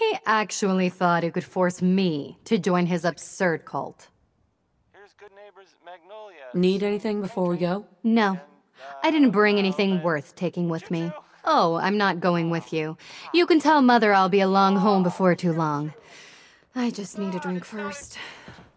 I actually thought he could force me to join his absurd cult. Here's good neighbors Magnolia. Need anything before we go? No, I didn't bring anything worth taking with me. Oh, I'm not going with you. You can tell Mother I'll be along home before too long. I just need a drink first.